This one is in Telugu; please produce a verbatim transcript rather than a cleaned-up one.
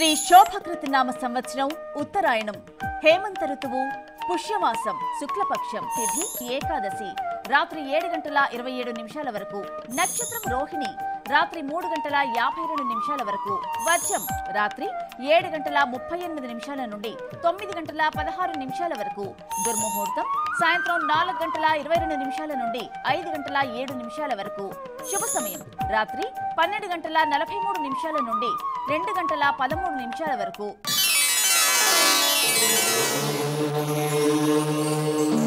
శ్రీ శోభకృతి నామ సంవత్సరం ఉత్తరాయణం హేమంత ఋతువు పుష్యమాసం శుక్లపక్షం తిథి ఏకాదశి రాత్రి ఏడు గంటల ఇరవై ఏడు నిమిషాల వరకు నక్షత్రం రోహిణి రాత్రి మూడు గంటల యాభై రెండు నిమిషాల వరకు వర్షం రాత్రి ఏడు గంటల ముప్పై ఎనిమిది నిమిషాల నుండి తొమ్మిది గంటల పదహారు నిమిషాల వరకు దుర్ముహూర్తం సాయంత్రం నాలుగు గంటల ఇరవై రెండు నిమిషాల నుండి ఐదు గంటల ఏడు నిమిషాల వరకు శుభ సమయం రాత్రి పన్నెండు గంటల నలభై మూడు నిమిషాల నుండి రెండు గంటల పదమూడు నిమిషాల వరకు